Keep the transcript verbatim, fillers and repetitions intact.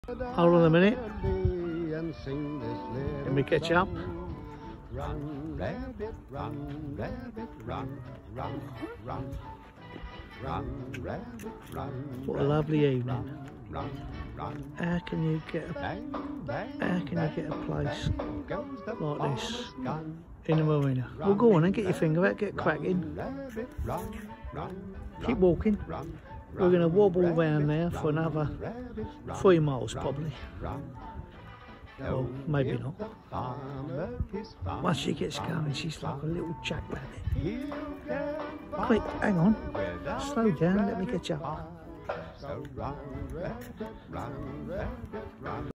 Hold on a minute. Let me catch up. Run, rabbit, run, rabbit, run, run, run, run, rabbit, run. What a lovely evening. Run, run, How can you get a bang, bang, how can you get a place goes the like this gun. in a marina? Well, go on and get your finger out, get cracking. Rabbit, run, run, Keep walking. run, We're going to wobble round now for another rabbit, run, three miles probably. run. Well, maybe not. Farmer is farmer. Once she gets going, she's like a little Jack Rabbit. You can Quick, hang on. Where Slow down, let me catch up. So run, rabbit, run, rabbit, run.